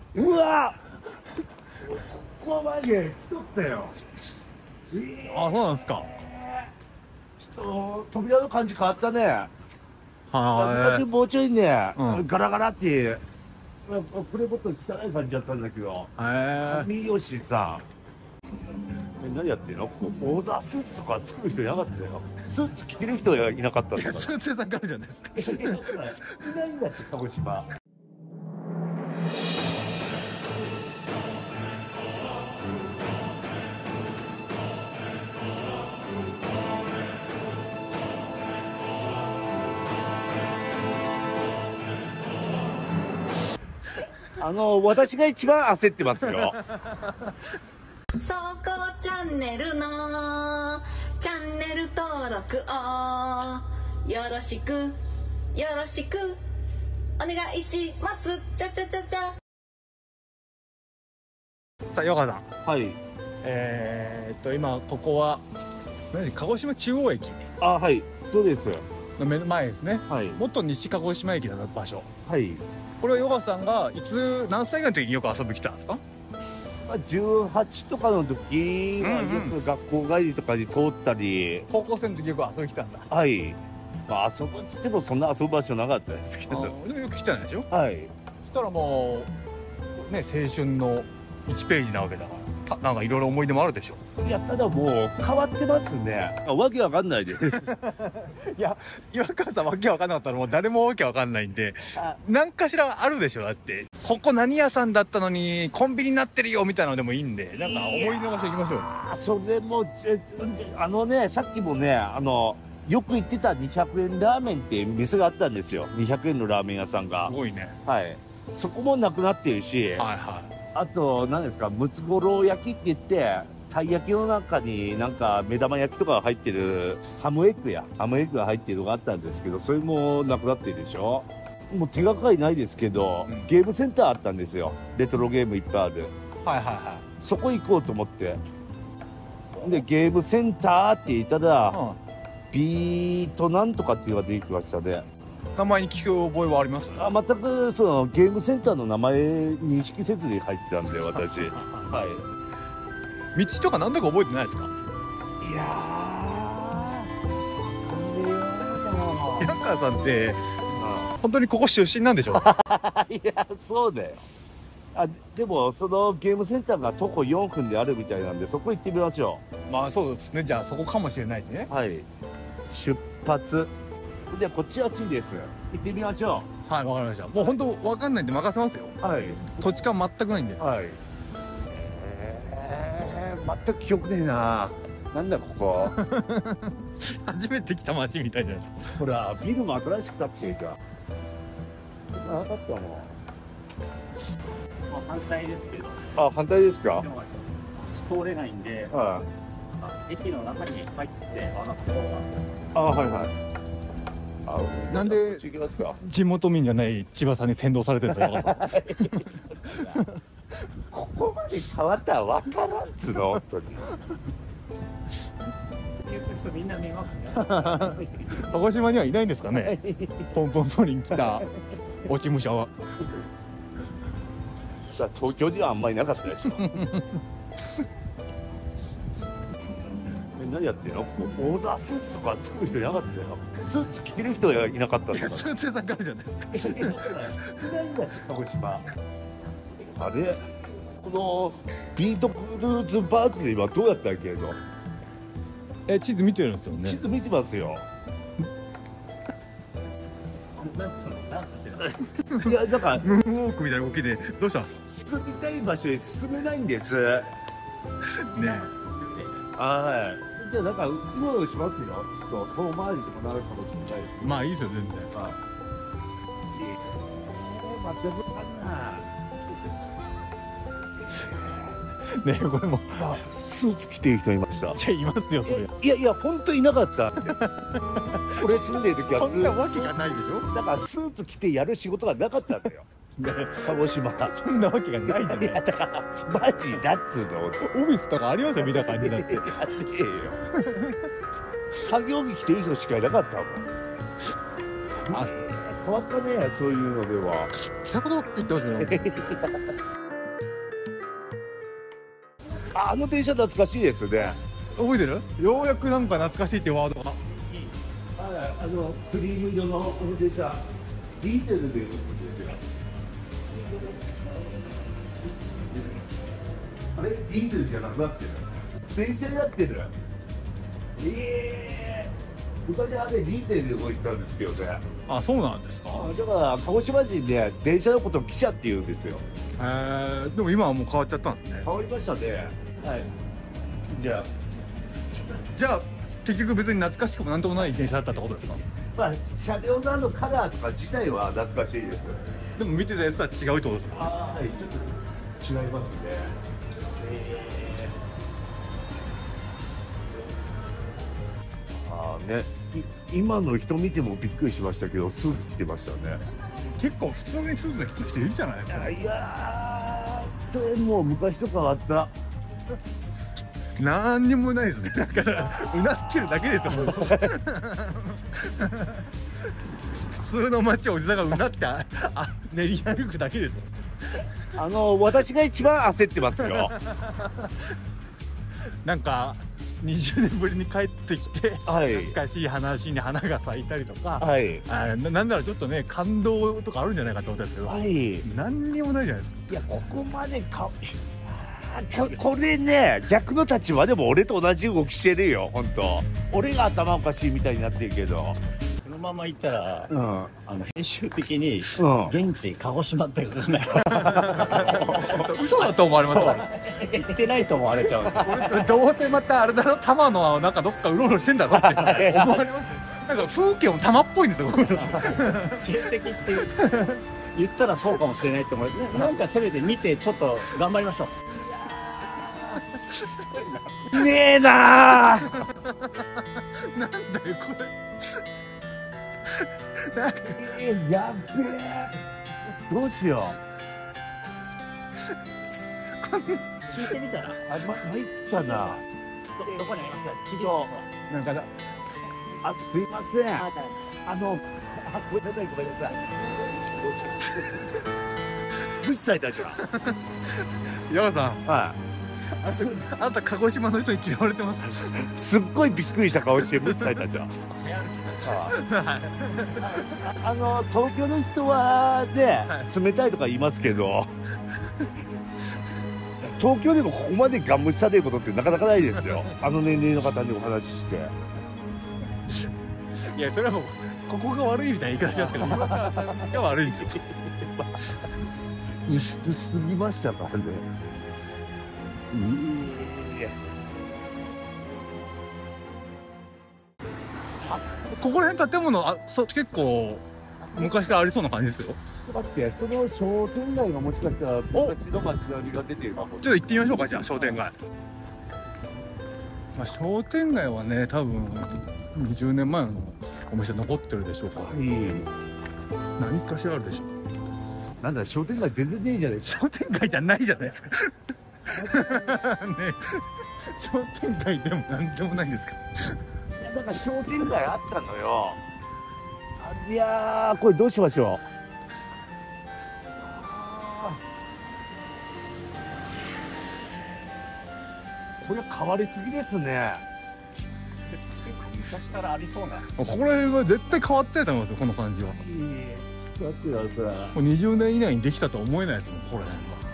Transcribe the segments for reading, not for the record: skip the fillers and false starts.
うわここまで来とったよ。 あ、そうなんですか。 ちょっと扉の感じ変わったね。 は昔もうちょいね、 うんガラガラってこれもっと汚い感じだったんだけど、 い。へ上吉さん何やってんの？オーダースーツとか作る人いなかったよ。スーツ着てる人はいなかったんだから。 スーツ屋さんがあるじゃないですか。 いないんだって鹿児島。私が一番焦ってますよ。 そこチャンネルのチャンネル登録をよろしくよろしくお願いします。ちゃちゃちゃちゃ。 さあ、ヨガさん。 はい。 今ここは鹿児島中央駅あ、はい。そうです。 の目の前ですね。 はい。 元西鹿児島駅の場所。 はい。 これはヨガさんが何歳ぐらいの時によく遊び来たんですか？ 18とかの時はよく学校帰りとかに通ったり、 高校生の時よく遊び来たんだ。 はい。まあ遊ぶってもそんな遊ぶ場所なかったですけど。 でもよく来たんでしょ？ はい。 そしたらもうね、青春の1ページなわけだから、なんかいろいろ思い出もあるでしょ？ いや、ただもう変わってますね。わけわかんないです。 いや、岩川さんわけわかんなかったらもう誰もわけわかんないんで、 あ、 何かしらあるでしょ。だってここ何屋さんだったのにコンビニになってるよみたいなのでもいいんで、なんか思い出の場所行きましょうよ。 それもさっきもね、よく行ってた200円ラーメンって店があったんですよ。200円のラーメン屋さんがす。ごいね。 はい。そこもなくなってるし、 はいはあと何ですか、ムツゴロウ焼きって言ってたい焼きの中になんか目玉焼きとかが入ってるハムエッグが入ってるのがあったんですけど、それもなくなってるでしょ。もう手がかりないですけど、ゲームセンターあったんですよ。レトロゲームいっぱいある。 いはいはいはそこ行こうと思って、でゲームセンターって言ったら、ビートなんとかっていうのが出てきましたね。 名前に聞く覚えはあります？ 全くそのゲームセンターの名前認識せずに入ってたんで、私。はい。 道とか何だか覚えてないですか？ いやー、 岩川さんって本当にここ出身なんでしょ？ いや、そうだよ。でもそのゲームセンターが徒歩4分であるみたいなんで、そこ行ってみましょまあそうですね。じゃあそこかもしれないですね。 う。はい。出発。で、こっち安いです。行ってみましょはい、わかりました。もう本当わかんないんで任せますよ。 う。はい。 土地勘全くないんで。 はい。全く記憶ねえな。なんだここ。 初めて来た街みたいじゃないですか。 ほら、ビルも新しく建ってるか。なかったもん。 反対ですけど、 あ、反対ですか。 通れないんで、 は駅の中に入って上がった方が。 い。あ、はいはい。 なんでこっち行きますか。 地元民じゃない千葉さんに先導されてるんですか？ ここまで変わったら分からんっつうの、本当に。 行く人みんな見ますね。 鹿児島にはいないんですかね。ポンポンポリン来た落ち武者は。 さあ、東京にはあんまりなかったでしょ。何やってんの？オーダースーツとか作る人いなかったよ。スーツ着てる人はいなかったんだから。 スーツ屋さんがあるじゃないですか。 いないんだって鹿児島。あれ、このビートクルーズバーツで今どうやったっけの？ 地図見てるんですよね。 地図見てますよ。いや、なんかムーンウォークみたいな動きでどうしたんですか？ 進みたい場所に進めないんです。 ねはい。じゃあなんかうろうろしますよ。ちょっと遠回りとかなるかもしれないです。 え。まあいいですよ全然。 はい。全くわかんない。 ねえこれもあ、スーツ着てる人いました。 じゃいますよそれ。 いやいや、本当いなかった。俺住んでる時はそんなわけがないでしょ。 だからスーツ着てやる仕事がなかったんだよ。 ね鹿児島。 そんなわけがないじゃないいや、だからマジだっつうの。 オフィスとかありますよ見た感じだって。 やねえよ。作業着着ていい人しかいなかったもん。 あ、 変わったね、そういうのでは。 そんなことばっか言ってますよ。 あの電車懐かしいですね。 覚えてる？ようやくなんか懐かしいっていうワードが。 クリーム色のこの電車、ディーゼルで動くんですよ。あれディーゼルじゃなくなってる。電車になってる。昔あれディーゼルで動いてたんですけどね。 あ、そうなんですか。 だから鹿児島人で電車のことを汽車って言うんですよ。 でも今はもう変わっちゃったんですね。 変わりましたね。はい。じゃあ結局別に懐かしくもなんともない電車だったってことですか。 まあ車両のカラーとか自体は懐かしいです。 でも見てたやつは違うってことですか。 はい、ちょっと違いますね。ね、今の人見てもびっくりしましたけど、スーツ着てましたね。 結構普通にスーツで着てる人いるじゃないですか。 いやー、それもう昔と変わった。 なんにもないですね。だからうなってるだけですよ。もう普通の街をおじさんがうなって練り歩くだけですよ。 私が一番焦ってますよ。 なんか20年ぶりに帰ってきて、 はい、 懐かしい話に花が咲いたりとか、 はい、 なんならちょっとね感動とかあるんじゃないかと思ったんですけど、 はい、 何にもないじゃないですか。 いや、ここまでこれね、逆の立場でも俺と同じ動きしてるよ、本当。俺が頭おかしいみたいになってるけど、 このまま行ったら、 うん、 編集的に、現地鹿児島ってことない嘘だと思われますから。 行ってないと思われちゃう。 どうせまたあれだろ、多摩のなんかどっかうろうろしてんだろって思われます。なんか風景も多摩っぽいんですよ。 親戚って言ったらそうかもしれないって思う。なんかせめて見てちょっと頑張りましょう。ねえなー。 なんだよこれ。 やっべえ。どうしよう。聞いてみたら。 参ったな。 どこにありますか。聞いてなんかすいません。ごめんなさい、ごめんなさい。無視されたじゃん。 山さん。 はい。 あなた鹿児島の人に嫌われてます。 すっごいびっくりした顔して無視されたじゃん。東京の人はね、冷たいとか言いますけど、東京でもここまでガン無視されることってなかなかないですよ。あの年齢の方にお話しして。 いや、それはもうここが悪いみたいな言い方しますけど、今が悪いんですよ。 異質すぎましたからね。 ここら辺建物結構昔からありそうな感じですよ。 だってその商店街がもしかしたら昔の街並みが出てるかも。 ちょっと行ってみましょうか。じゃあ商店街。商店街はね、多分20年前のお店残ってるでしょうから、何かしらあるでしょう。 なんだ、商店街全然ねえじゃないですか。 商店街じゃないじゃないですか。ね、商店街でもなんでもないんですか。 いや、だから商店街あったのよ。いやー、これどうしましょう。これ変わりすぎですね。 昔からありそうな。 ここら辺は絶対変わってないと思いますよ、この感じは。 だってさ、 もう20年以内にできたとは思えないですもん、ここら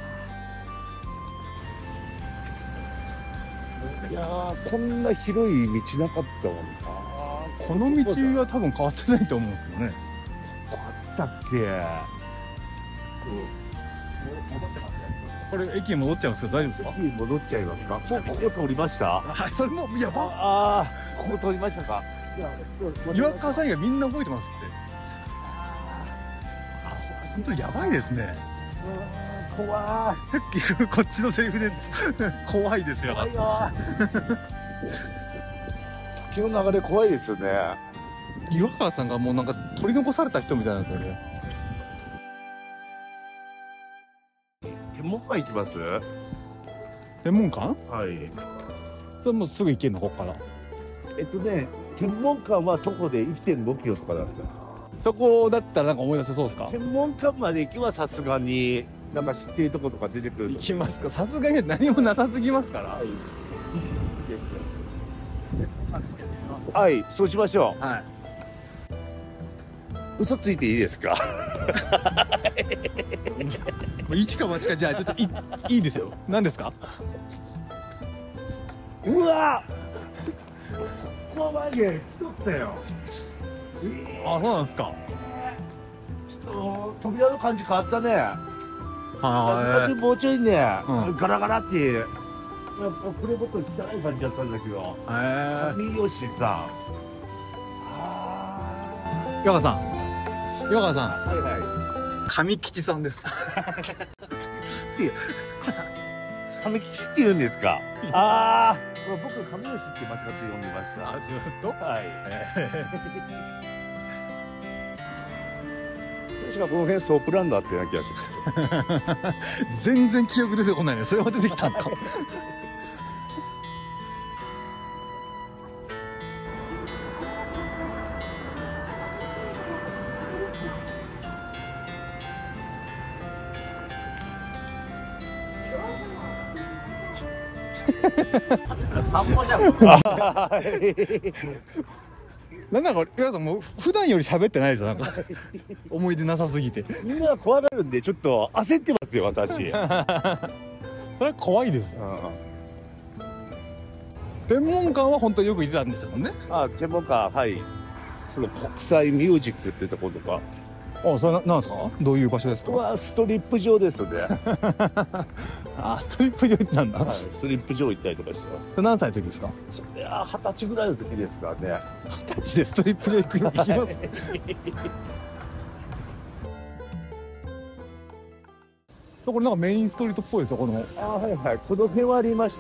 辺は。 いやー、こんな広い道なかったもんな。 この道は多分変わってないと思うんですけどね。 あったっけ。 戻ってますね。 これ駅に戻っちゃうんですけど大丈夫ですか。 駅に戻っちゃいますか。もうここ通りました。 はい、それもやば。 ああ、ここ通りましたか。 岩川さん以外みんな覚えてますって。本当にやばいですね。 怖い。 こっちのセリフです。怖いですよ。 怖いよ。時の流れ怖いですよね。 岩川さんがもうなんか取り残された人みたいなんですよね。 天文館行きます？ 天文館？ はい。 それもうすぐ行けるのここから。 天文館は徒歩で 1.5 キロとかだった。 そこだったらなんか思い出せそうですか？ 天文館まで行きはさすがになんか知ってるとことか出てくる行きますか。さすがに何もなさすぎますから。 はい、そうしましょはい。 う。嘘ついていいですか？ 一か八か、じゃあちょっといいですよ。何ですか？ うわここまで来とったよ。 あ、そうなんですか。 ちょっと扉の感じ変わったね。 は昔もうちょいね、 うんガラガラってやっぱプレボトル汚い感じだったんだけど、 い。 髪よしさ。 ヨガさん。ヨガさん。 はいは上吉さんです。 い。髪吉って言うんですか？ああ、僕髪吉って間違って呼んでました。 ずっと。 はい。確かこの辺ソープランドあったような気がします。 全然記憶出てこないね。それは出てきたんですか。 散歩じゃん。 なんか、ヨガさんもう普段より喋ってないですよ。なんか思い出なさすぎて。 みんな怖がるんでちょっと焦ってますよ私。 それは怖いです。天文館は本当によく行ってたんですよね。 あ、専門家、はい。その国際ミュージックってとことか。 あ、それなんですか？どういう場所ですか？ ここはストリップ場ですね。 あ、ストリップ場行ってたんだ。 はい、ストリップ場行ったりとかして何歳の時ですか？ いやー、20歳ぐらいの時ですからね。 20歳でストリップ場行きます。これなんかメインストリートっぽいですよ、この。 あ、はいはい、この辺はありました。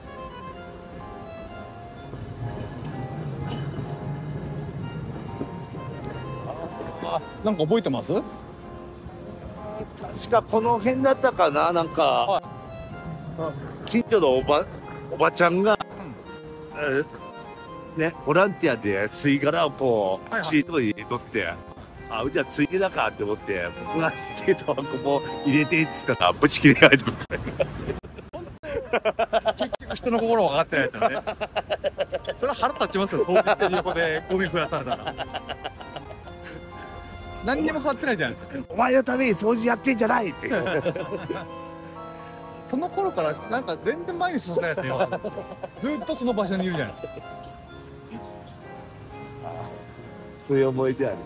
なんか覚えてます？ 確かこの辺だったかな、なんか、近所のおばちゃんが、ね、ボランティアで吸い殻をこう、 はいはいシートに入れとって、あ、じゃあついでだかって思って、僕が吸ってたタバコも入れてっつったら、ぶち切れられてこと結局人の心分かってないですよね。それは腹立ちますよ、掃除してる横でゴミ増やされたら。何にも変わってないじゃないですか。 お前のために掃除やってんじゃないって。 その頃からなんか全然前に進んでないですよ。ずっとその場所にいるじゃないですか。 そういう思い出ある。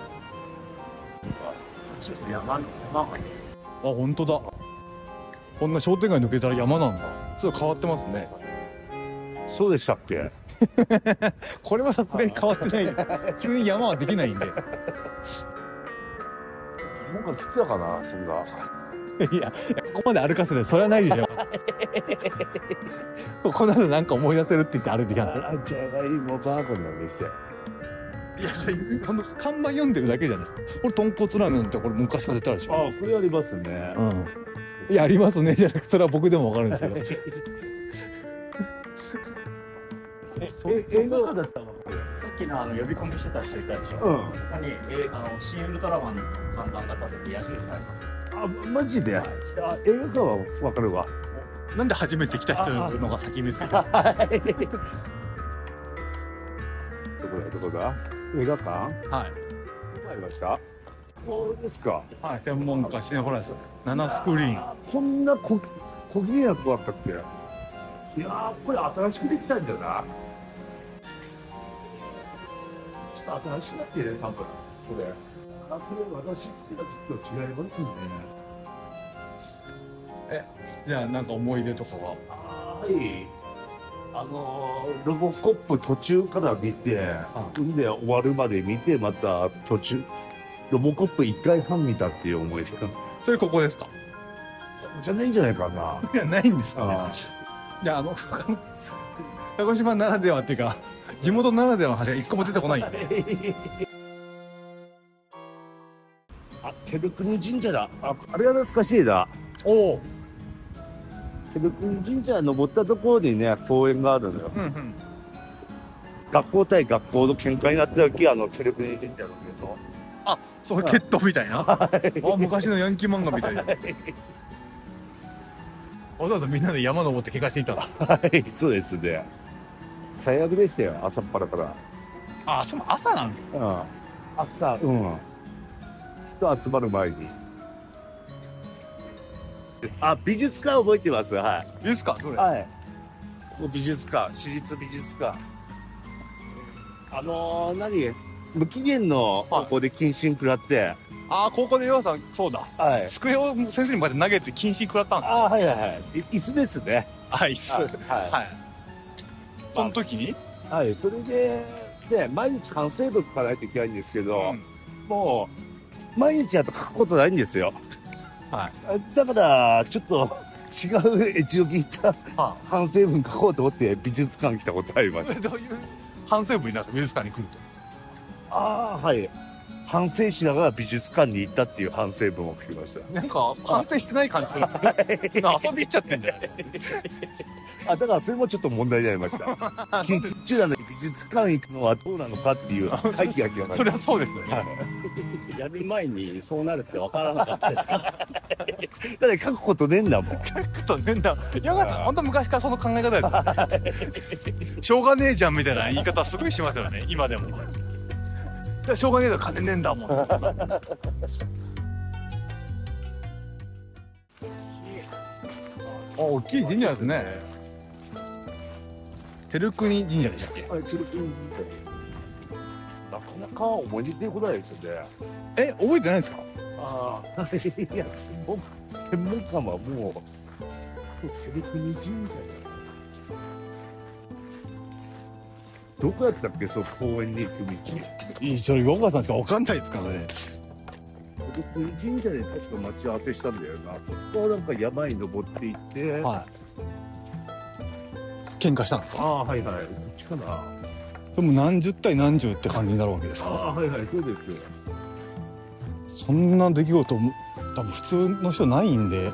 あ、本当だ。こんな商店街抜けたら山なんだ。ちょっと変わってますね。 そうでしたっけ？ これはさすがに変わってない。急に山はできないんで。 なんか来てたかな、そんな。 いや、ここまで歩かせてそれはないでしょ。この後なんか思い出せるって言って歩いてきたんだ。 じゃがいもバーボンの店。 いや、それ看板読んでるだけじゃないですか。これ豚骨ラーメンってこれ昔から出たでしょ。 あ、これありますね。 うん。いや、ありますねじゃなくて、それは僕でもわかるんですけど。 映画館だったのこれ。 さっきの呼び込みしてた人いたでしょ。 うん。 ここに新ウルトラマンの看板が立てて矢印があります。 あ、マジで。あ、映画館はわかるわ。 なんで初めて来た人のが先見つけた。 どこだ、どこだ。映画館。 はい。 ありました。そうですか。 はい、天文館シネホラです。7スクリーン。 こんな小切れな子あったっけ。いやー、これ新しくできたんだな。ちょっと新しくなってるね、多分。これ。あ、これ私好きな時と違いますね。 じゃあなんか思い出とかは。 はい。ロボコップ途中から見て、んで終わるまで見て、また途中、ロボコップ1回半見たっていう思い出が。 それここですか？ じゃないんじゃないかな。 いや、ないんですかね。じゃあ鹿児島ならではっていうか、地元ならではの話が一個も出てこないんで。 あ、照国神社だ。あれは懐かしいな。 おお。 照国神社登ったところにね、公園があるのよ。 うんうん。 学校対学校の喧嘩になった時、照国神社のけど。 その決闘みたいな。あ、昔のヤンキー漫画みたいな。わざわざみんなで山登って怪我していたの。 はい、そうですね。最悪でしたよ、朝っぱらから。 あ、その朝なんだ。 うん。朝、うん。人集まる前に。あ、美術館覚えてます。はい。 いいですか、どれ。 はい。ここ美術館、私立美術館。無期限の高校で謹慎食らって。 ああ、高校で岩さん、そうだ。 はい。 机を先生に向かって投げて謹慎食らったんです。 ああ、はいはいはい。椅子ですね。 はい、椅子。はい。その時に。 はい、それで、毎日反省文書かないといけないんですけど、もう、毎日やと書くことないんですよ。はい。だから、ちょっと、違うエチオピア反省文書こうと思って美術館来たことあります。 どういう反省文になるんですか、美術館に来ると。 ああ、はい。反省しながら美術館に行ったっていう反省文を書きました。 なんか、反省してない感じするんですよね。遊び行っちゃってんじゃないだからそれもちょっと問題になりました。緊急中なのに美術館行くのはどうなのかっていう会議が来ました。 それはそうですよね。 やる前にそうなるって分からなかったですか？ だって書くことねえんだもん。 書くとねえんだ。いや、本当昔からその考え方ですよね。しょうがねえじゃんみたいな言い方すごいしますよね、今でも。しょうがねえだ、金ねえんだもん。あ、大きい神社ですね。照国神社でしたっけ？ はい、照国神社。なかなか思い出てこないですよね。 え、覚えてないですか？ ああ、いや、天文館はもう、照国神社だ。どこやったっけ、そう、公園に行く道。 それ、岡さんしかわかんないですからね。 照国神社で確か待ち合わせしたんだよな。そこからなんか山に登っていって。 はい。喧嘩したんですか？ ああ、はいはい。こっちかな。 でも何十対何十って感じになるわけですか？ ああ、はいはい、そうです。 そんな出来事も多分普通の人ないんで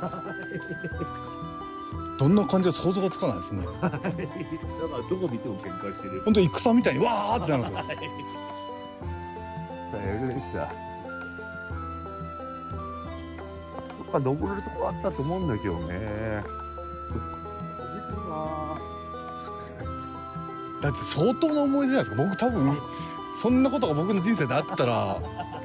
どんな感じで想像がつかないですね。 だからどこ見ても喧嘩してる。 本当戦みたいにわーってなるんですよ。 最悪でした。どっか登れるとこあったと思うんだけどね。 だって相当な思い出じゃないですか。僕多分そんなことが僕の人生であったら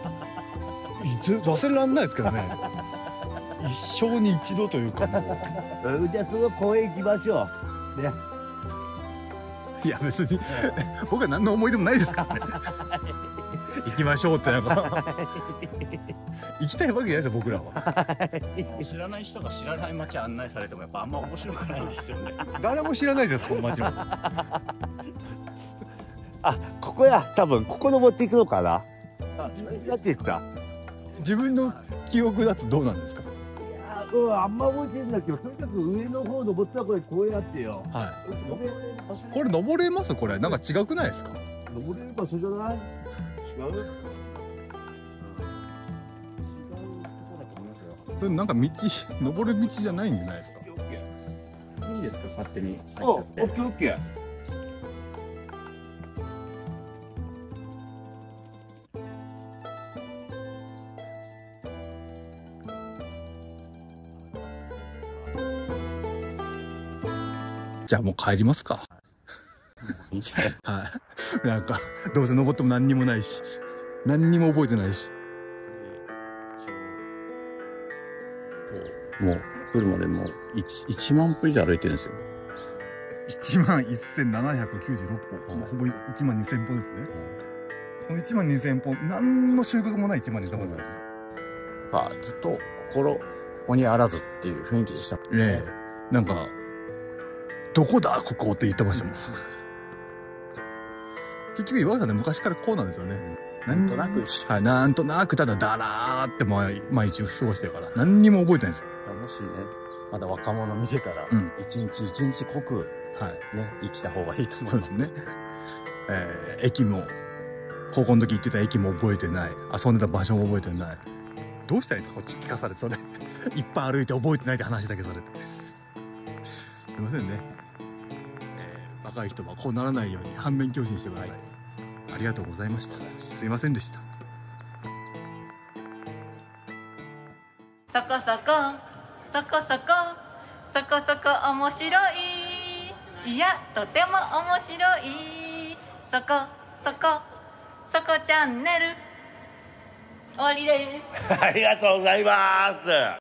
忘れられないですけどね。一生に一度というかもう。 じゃあその公園行きましょう。ね。 いや別に僕は何の思い出もないですからね。行きましょうってなんか行きたいわけじゃないですよ僕らは。 知らない人が知らない街案内されてもやっぱあんま面白くないんですよね。 誰も知らないですこの街も。 あ、ここや、多分ここ登っていくのかな。やっていった。 自分の記憶だとどうなんですか？ いや、あんま覚えてるんだけど、とにかく上の方登ったらこれこうやってよ。 はい。これ登れます？これなんか違くないですか？ 登れる場所じゃない？違う？ それなんか道登る道じゃないんじゃないですか？ いいですか、勝手に入っちゃオッって。 ケーオッケー。 じゃあもう帰りますか。 いいんじゃないですか。 はい。なんかどうせ登っても何にもないし、何にも覚えてないし。 もう来るまでもう1万歩以上歩いてるんですよ。 11,796歩、ほぼ1万2000歩ですね。この1万2000歩、何の収穫もない1万2000歩ですね。 ずっとここにあらずっていう雰囲気でした。 なんかどこだここって言ってましたもん。結局岩井さんね、昔からこうなんですよね。 なんとなくなんとなくただだらーって毎日過ごしてるから何にも覚えてないんですよ。 もしね、まだ若者見てたら、一日一日濃くね、生きた方がいいと思います。 そうですね。駅も高校の時行ってた駅も覚えてない、遊んでた場所も覚えてない。どうしたらいいですか、こっち聞かされて。それいっぱい歩いて覚えてないって話だけされてすいませんね。若い人はこうならないように反面教師にしてください。ありがとうございました。すいませんでした。 そこそこそこ面白い、いやとても面白い、そこそこそこチャンネル終わりです。 ありがとうございます。